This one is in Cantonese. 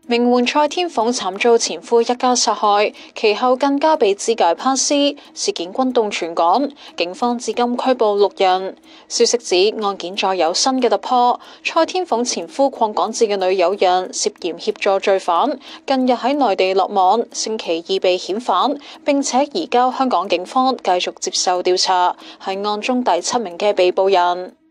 名媛蔡天鳳慘遭前夫一家殺害，其後更加被肢解拋屍，事件轟動全港，警方至今拘捕6人。消息指案件再有新嘅突破，蔡天鳳前夫鄺港智嘅女友人涉嫌協助罪犯，近日喺內地落網，星期二被遣返，並且移交香港警方繼續接受調查，係案中第7名嘅被捕人。